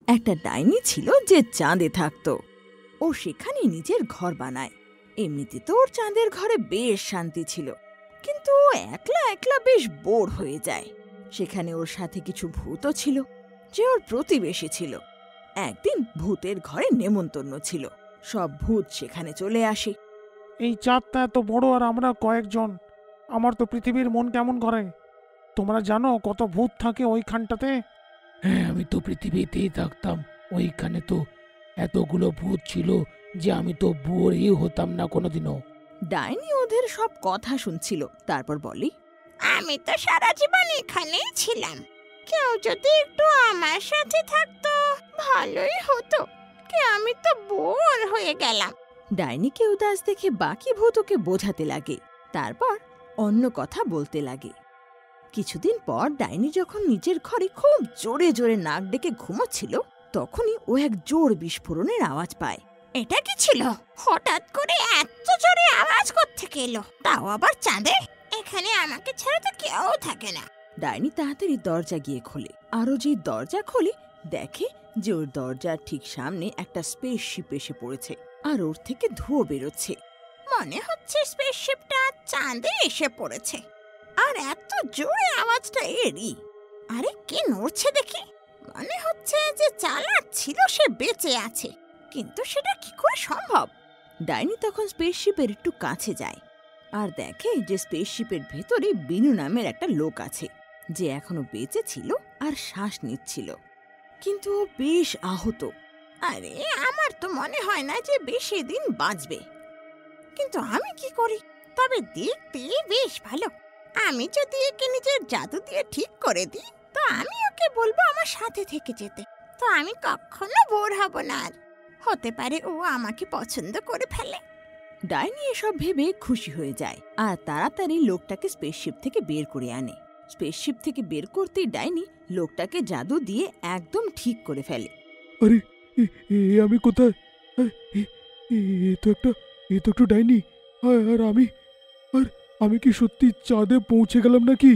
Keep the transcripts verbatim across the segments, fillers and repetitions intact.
একটা ডাইনি ছিল যে চাঁদে থাকতো। ও সেখানে নিজের ঘর বানায়। এমনিতে তো ওর চাঁদের ঘরে বেশ শান্তি ছিল, কিন্তু ও একলা একলা বেশ বোর হয়ে যায়। সেখানে ওর সাথে কিছু ভূতও ছিল যে ওর প্রতিবেশী ছিল। একদিন ভূতের ঘরে নেমন্তন্ন ছিল, সব ভূত সেখানে চলে আসে। এই চাঁদটা এত বড় আর আমরা কয়েকজন, আমার তো পৃথিবীর মন কেমন করে। তোমরা জানো কত ভূত থাকে ওইখানটাতে? হ্যাঁ, আমি তো পৃথিবীতেই থাকতাম। ওইখানে তো এতগুলো ভূত ছিল যে আমি তো বোরই হতাম না কোনোদিনও। ডাইনি ওদের সব কথা শুনছিল, তারপর বলে, আমি তো সারা জীবন এখানেই ছিলাম, কেউ যদি একটু আমার সাথে থাকতো ভালোই হতো, কে আমি তো বোর হয়ে গেলাম। ডাইনিকে উদাস দেখে বাকি ভূত ওকে বোঝাতে লাগে, তারপর অন্য কথা বলতে লাগে। কিছুদিন পর ডাইনি যখন নিজের ঘরে খুব জোরে জোরে নাক ডেকে ঘুমোচ্ছিল, তখনই ও এক জোর বিস্ফোরণের আওয়াজ পায়। এটা কি ছিল? হঠাৎ করে এত জোরে আওয়াজ কোত্থেকে এলো, তাও আবার চাঁদে? এখানে আমাকে ছাড়া তো কেউ থাকে না। ডাইনি তাড়াতাড়ি দরজা গিয়ে খোলে, আরও যে দরজা খোলে দেখে যে ওর দরজার ঠিক সামনে একটা স্পেসশিপ এসে পড়েছে, আর ওর থেকে ধোঁয়া বেরোচ্ছে। মনে হচ্ছে স্পেসশিপটা চাঁদে এসে পড়েছে, আর এত জোরে আওয়াজটা এরই। আরে কে নড়ছে দেখি, মনে হচ্ছে যে চালাচ্ছিল সে বেঁচে আছে, কিন্তু সেটা কি করে সম্ভব? ডাইনি তখন স্পেসশিপের একটু কাছে যায় আর দেখে যে স্পেসশিপের ভেতরে বিনু নামের একটা লোক আছে, যে এখনো বেঁচে ছিল আর শ্বাস নিচ্ছিল, কিন্তু ও বেশ আহত। আরে আমার তো মনে হয় না যে বেশি দিন বাঁচবে, কিন্তু আমি কি করি? তবে দেখতে বেশ ভালো। আমি যদি একে নিজের জাদু দিয়ে ঠিক করে দিই, তো আমি ওকে বলবো আমার সাথে থেকে যেতে, তো আমি কখনো বোর হব না। আর হতে পারে ও আমাকে পছন্দ করে ফেলে। ডাইনি এসব ভেবে খুশি হয়ে যায় আর তাড়াতাড়ি লোকটাকে স্পেসশিপ থেকে বের করে আনে। স্পেসশিপ থেকে বের করতেই ডাইনি লোকটাকে জাদু দিয়ে একদম ঠিক করে ফেলে। আরে আমি কোথায়? এ তো একটা এ তো একটা ডাইনি, আর আমি আর আমি কি সত্যি চাঁদে পৌঁছে গেলাম নাকি?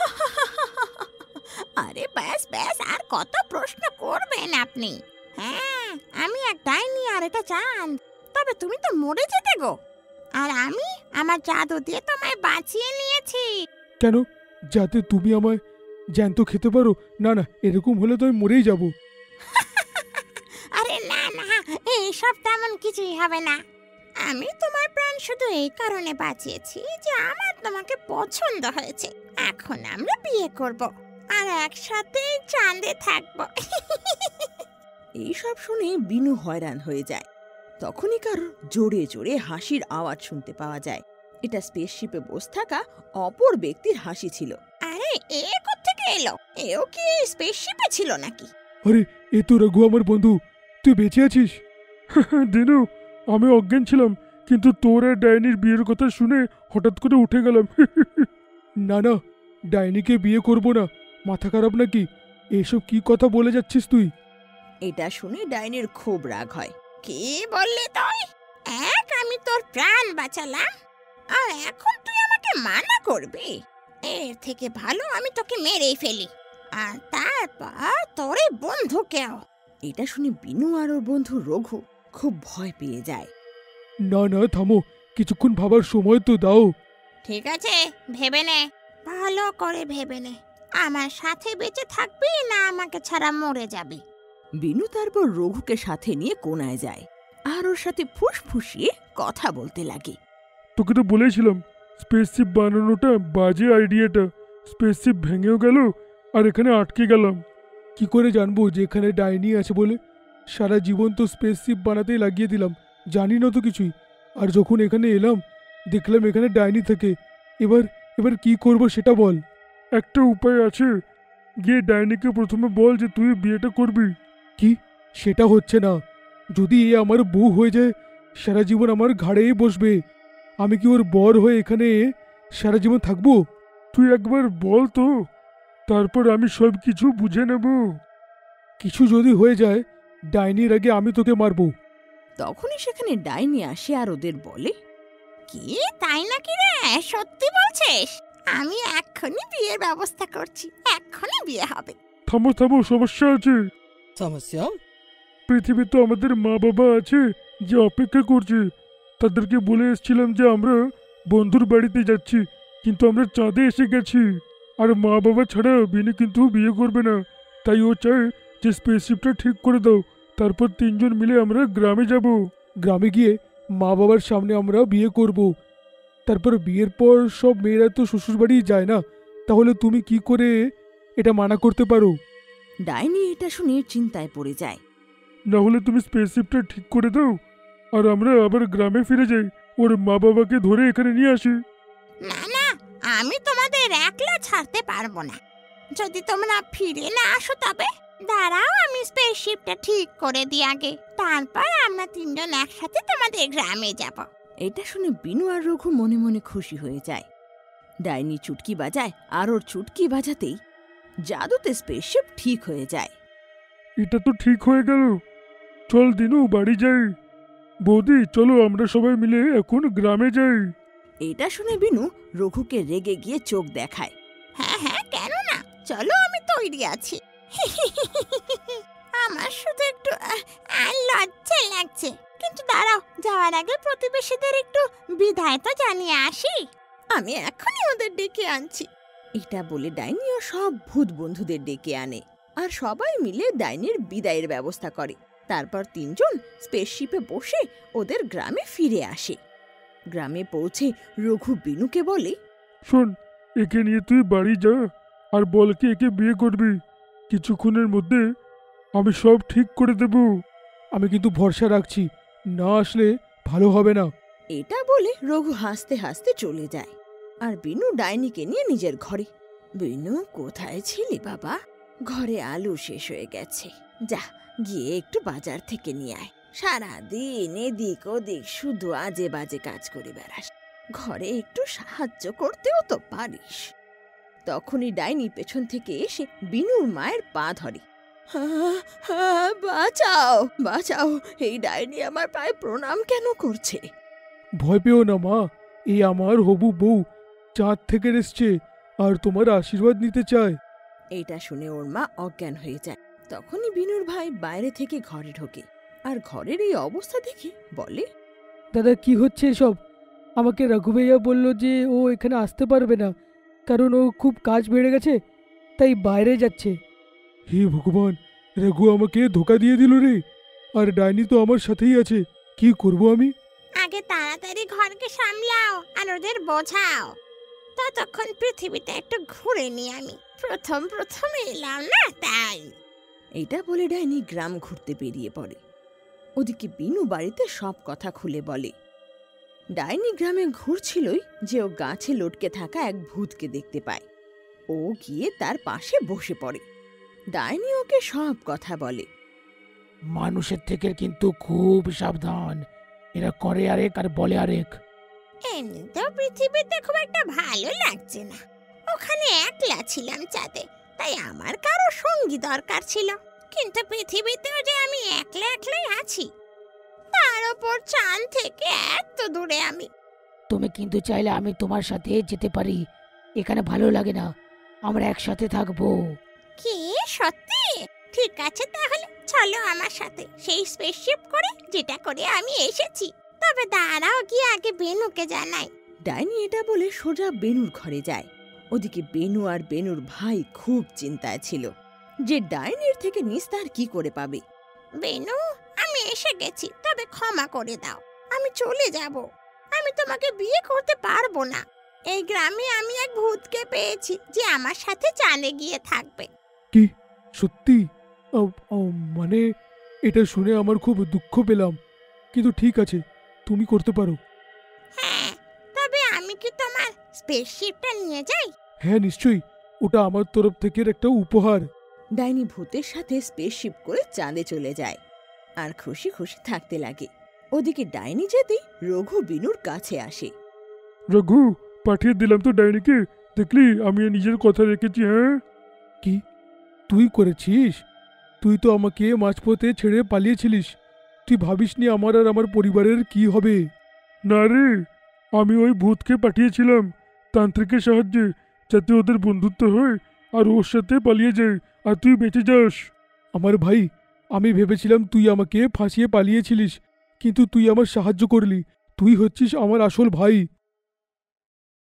আরে ব্যাস ব্যাস, আর কত প্রশ্ন করবেন আপনি? হ্যাঁ, আমি এক ডাইনি আর এটা চাঁদ। তবে তুমি তো মরে যেতে গো, আর আমি আমার জাদু দিয়ে তোমায় বাঁচিয়ে নিয়েছি। কেন? যাতে তুমি আমায় জ্যান্ত খেতে পারো? না না, এরকম হলে তো আমি মরেই যাব। আরে না না, এইসব তেমন কিছুই হবে না। আমি তোমার প্রাণ শুধু এই কারণে বাঁচিয়েছি যে আমার তোমাকে পছন্দ হয়েছে। এখন আমরা বিয়ে করব আর একসাথে চাঁদে থাকবো। এইসব শুনে বিনু হয়রান হয়ে যায়। তখনই কারোর জোরে জোরে হাসির আওয়াজ শুনতে পাওয়া যায়। এটা স্পেসশিপে বসে থাকা অপর ব্যক্তির হাসি ছিল। আরে এ কোত্থেকে এলো? এও কি স্পেসশিপে ছিল নাকি? আরে এ তো রঘু, আমার বন্ধু। তুই বেঁচে আছিস? দিনু, আমি অজ্ঞান ছিলাম, কিন্তু তোর আর ডাইনির বিয়ের কথা শুনে হঠাৎ করে উঠে গেলাম। না না, ডাইনিকে বিয়ে করব না। মাথা খারাপ নাকি? এসব কি কথা বলে যাচ্ছিস তুই? এটা শুনে ডাইনির খুব রাগ হয়। কি বললি তুই? এক আমি তোর প্রাণ বাঁচালাম, আর এখন তুই আমাকে মানা করবি? এর থেকে ভালো আমি তোকে মেরেই ফেলি, আর তারপর তোর এই বন্ধুকেও। এটা শুনে বিনু আর ওর বন্ধু রঘু খুব ভয় পেয়ে যায়। না না, থামো, কিছুক্ষণ ভাবার সময় তো দাও। ঠিক আছে, ভেবে নে, ভালো করে ভেবে নে। আমার সাথে বেঁচে থাকবি না আমাকে ছাড়া মরে যাবি? বিনু তারপর রঘুকে সাথে নিয়ে কোনায় যায় আর ওর সাথে ফুসফুসিয়ে কথা বলতে লাগে। তোকে তো বলেছিলাম স্পেসশিপ বানানোটা বাজে আইডিয়াটা। স্পেসশিপ ভেঙেও গেল আর এখানে আটকে গেলাম। কি করে জানবো যে এখানে ডাইনি আছে বলে? সারা জীবন তো স্পেসশিপ বানাতেই লাগিয়ে দিলাম, জানি না তো কিছুই। আর যখন এখানে এলাম দেখলাম এখানে ডাইনি থাকে। এবার এবার কি করব সেটা বল। একটা উপায় আছে, গিয়ে ডাইনিকে প্রথমে বল যে তুই বিয়েটা করবি। কি? সেটা হচ্ছে না। যদি এ আমার বউ হয়ে যায়, সারা জীবন আমার ঘাড়েই বসবে। আমি কি ওর বর হয়ে এখানে সারা জীবন থাকবো? তুই একবার বল তো, তারপর আমি সব কিছু বুঝে নেব। কিছু যদি হয়ে যায়, ডাইনির আগে আমি তোকে মারবো। তখনই সেখানে ডাইনি আসে আর ওদের বলে, কি তাই নাকি রে? সত্যি বলছিস? আমি এক্ষুনি বিয়ের ব্যবস্থা করছি, এক্ষুনি বিয়ে হবে। থামো থামো, সমস্যা আছে। समस्या? পৃথিবী তো আমাদের মা বাবা আছে যে অপেক্ষা করছে। তাদেরকে বলে এসেছিলাম যে আমরা বন্ধুর বাড়িতে যাচ্ছি, কিন্তু আমরা চাঁদে এসে গেছি। আর মা বাবা ছাড়া বিনি কিন্তু বিয়ে করবে না, তাই ও চায় যে স্পেসশিপটা ঠিক করে দাও, তারপর তিনজন মিলে আমরা গ্রামে যাব। গ্রামে গিয়ে মা বাবার সামনে আমরা বিয়ে করব। তারপর বিয়ের পর সব মেয়েরা তো শ্বশুরবাড়ি যায় না, তাহলে তুমি কি করে এটা মানা করতে পারো? ডাইনি এটা শুনে চিন্তায় পড়ে যায়। না হলে তুমি স্পেসশিপটা ঠিক করে দাও আর আমরা আবার গ্রামে ফিরে যাই, ওর মা বাবাকে ধরে এখানে নিয়ে আসি। না না, আমি তোমাদের একলা ছাড়তে পারবো না। যদি তোমরা ফিরে না আসো তবে দাঁড়াও, আমি স্পেসশিপটা ঠিক করে দিই আগে, তারপর আমরা তিনজন একসাথে তোমাদের গ্রামে যাব। এটা শুনে বিনু আর রঘু মনে মনে খুশি হয়ে যায়। ডাইনি চুটকি বাজায় আর ওর চুটকি বাজাতেই জাদুতে স্পেসশিপ ঠিক হয়ে যায়। এটা তো ঠিক হয়ে গেল। চল দিনু, বাড়ি যাই। বৌদি চলো আমরা সবাই মিলে এখন গ্রামে যাই। এটা শুনে বিনু রঘুকে রেগে গিয়ে চোখ দেখায়। হ্যাঁ হ্যাঁ, কেন না, চলো আমি তৈরি আছি। আমার শুধু একটু আহ, আহ, লজ্জা লাগছে, কিন্তু দাঁড়াও, যাওয়ার আগে প্রতিবেশীদের একটু বিদায় তো জানিয়ে আসি। আমি এখনই ওদের ডেকে আনছি। এটা বলে ডাইনিও সব ভূত বন্ধুদের ডেকে আনে আর সবাই মিলে ডাইনির বিদায়ের ব্যবস্থা করে। তারপর তিনজন স্পেসশিপে বসে ওদের গ্রামে ফিরে আসে। গ্রামে পৌঁছে রঘু বিনুকে বলে, শোন, একে নিয়ে তুই বাড়ি যা আর বল কি একে বিয়ে করবি। কিছুক্ষণের মধ্যে আমি সব ঠিক করে দেব। আমি কিন্তু ভরসা রাখছি, না আসলে ভালো হবে না। এটা বলে রঘু হাসতে হাসতে চলে যায় আর বিনু ডাইনিকে নিয়ে নিজের ঘরে। বিনু, কোথায় ছিলি বাবা? ঘরে আলু শেষ হয়ে গেছে, যা গিয়ে একটু বাজার থেকে নিয়ে আয়। সারাদিন এদিক ওদিক শুধু আজে বাজে কাজ করে বেড়াস, ঘরে একটু সাহায্য করতেও তো পারিস। তখনই ডাইনি পেছন থেকে এসে বিনুর মায়ের পা ধরে। "হ্যাঁ, হ্যাঁ, বাঁচাও বাঁচাও, এই ডাইনি আমার পায়ে প্রণাম কেন করছে?" ভয় পেও না মা, এই আমার হবু বউ চাঁদ থেকে এসছে আর তোমার আশীর্বাদ নিতে চায়। এটা শুনে ওর মা অজ্ঞান হয়ে যায়। তখনই বিনুর ভাই বাইরে থেকে ঘরে ঢোকে আর ঘরের এই অবস্থা দেখে বলে, দাদা কি হচ্ছে এসব? আমাকে রঘু ভাইয়া বলল যে ও এখানে আসতে পারবে না, কারণ ও খুব কাজ বেড়ে গেছে, তাই বাইরে যাচ্ছে। হে ভগবান, রঘু আমাকে ধোকা দিয়ে দিল রে। আর ডাইনি তো আমার সাথেই আছে, কি করব আমি? আগে তাড়াতাড়ি ঘরকে সামলাও আর ওদের বোঝাও, ততক্ষণ পৃথিবীতে একটু ঘুরে নি। আমি প্রথম প্রথম এলাম না, তাই। এটা বলে ডাইনি গ্রাম ঘুরতে বেরিয়ে পড়ে। ওদিকে বিনু বাড়িতে সব কথা খুলে বলে। ডাইনি গ্রামে ঘুরছিলই যে ও গাছে লটকে থাকা এক ভূতকে দেখতে পায়। ও গিয়ে তার পাশে বসে পড়ে। ডাইনি ওকে সব কথা বলে। মানুষের থেকে কিন্তু খুব সাবধান, এরা করে আরেক আর বলে আরেক। এমনিতেও পৃথিবীতে খুব একটা ভালো লাগছে না। ওখানে একলা ছিলাম চাঁদে, তাই আমার কারো সঙ্গী দরকার ছিল, কিন্তু পৃথিবীতেও যে আমি একলা একলাই আছি, তার ওপর চাঁদ থেকে এত দূরে আমি। তুমি কিন্তু চাইলে আমি তোমার সাথে যেতে পারি, এখানে ভালো লাগে না, আমরা একসাথে থাকবো। কি সত্যি? ঠিক আছে, তাহলে চলো আমার সাথে সেই স্পেসশিপ করে, যেটা করে আমি এসেছি। তবে দাঁড়াও, গিয়ে আগে বেনুকে জানাই। ডাইনি এটা বলে সোজা বেনুর ঘরে যায়। ওদিকে বেনু আর বেনুর ভাই খুব চিন্তায় ছিল যে ডাইনির থেকে নিস্তার কি করে পাবে। বেনু, আমি এসে গেছি, তবে ক্ষমা করে দাও, আমি চলে যাব। আমি তোমাকে বিয়ে করতে পারবো না। এই গ্রামে আমি এক ভূতকে পেয়েছি যে আমার সাথে চাঁদে গিয়ে থাকবে। কি সত্যি? আ- আ- মানে এটা শুনে আমার খুব দুঃখ পেলাম, কিন্তু ঠিক আছে, তুমি করতে পারো। হ্যাঁ, তবে আমি কি তোমার স্পেসশিপটা নিয়ে যাই? হ্যাঁ নিশ্চয়ই, ওটা আমার তরফ থেকে একটা উপহার। ডাইনি ভূতের সাথে স্পেসশিপ করে চাঁদে চলে যায় আর খুশি খুশি থাকতে লাগে। ওদিকে ডাইনি যেতেই রঘু বিনুর কাছে আসে। রঘু, পাঠিয়ে দিলাম তো ডাইনিকে, দেখলি আমি নিজের কথা রেখেছি। হ্যাঁ, কি তুই করেছিস? তুই তো আমাকে মাঝপথে ছেড়ে পালিয়েছিলিস, তুই ভাবিসনি আমার আর আমার পরিবারের কি হবে? না রে, আমি ওই ভূতকে পাঠিয়েছিলাম তান্ত্রিকের সাহায্যে, যাতে ওদের বন্ধুত্ব হয় আর ওর সাথে পালিয়ে যায় আর তুই বেঁচে যাস। আমার ভাই, আমি ভেবেছিলাম তুই আমাকে ফাঁসিয়ে পালিয়েছিলিস, কিন্তু তুই আমার সাহায্য করলি। তুই হচ্ছিস আমার আসল ভাই।